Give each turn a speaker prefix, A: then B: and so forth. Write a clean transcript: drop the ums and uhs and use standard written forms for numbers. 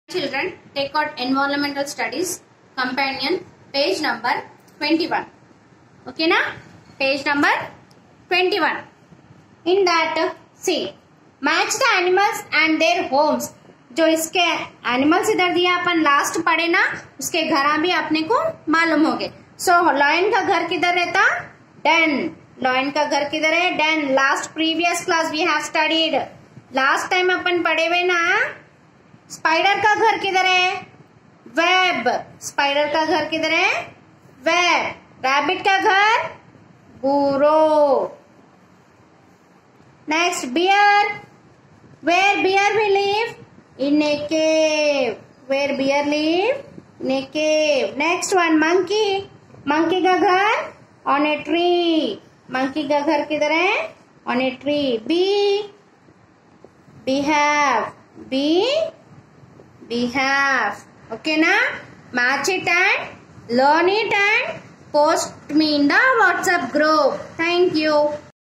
A: Children, take out environmental studies companion page number 21. Okay na? Page number 21. In that, see, match the animals and their homes. जो इसके animals इधर दिया अपन last पढ़े ना, उसके घर भी अपने को मालूम हो गए. सो लॉयन का घर किधर रहता? डेन. लॉयन का घर किधर है? Den. Last previous class we have studied. Last time अपन पढ़े हुए ना. स्पाइडर का घर किधर है? वेब. स्पाइडर का घर किधर है? वेब. रैबिट का घर? Burrow. Next, bear. Where bear will live? In a cave. Where bear live? In a cave. Next one, monkey. Monkey का घर? On a tree. Monkey का घर किधर है? On a tree. Bee. Beehive. Bee. Beehive. Okay ना? Match it and learn it and post me in the WhatsApp group. Thank you.